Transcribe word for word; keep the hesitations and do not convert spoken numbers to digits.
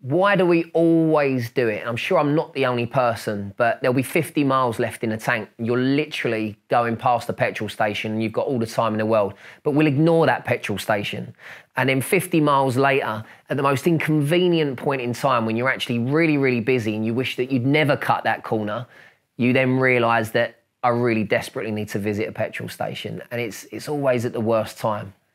Why do we always do it? And I'm sure I'm not the only person, but there'll be fifty miles left in the tank. You're literally going past the petrol station and you've got all the time in the world, but we'll ignore that petrol station. And then fifty miles later, at the most inconvenient point in time when you're actually really, really busy and you wish that you'd never cut that corner, you then realise that I really desperately need to visit a petrol station. And it's, it's always at the worst time.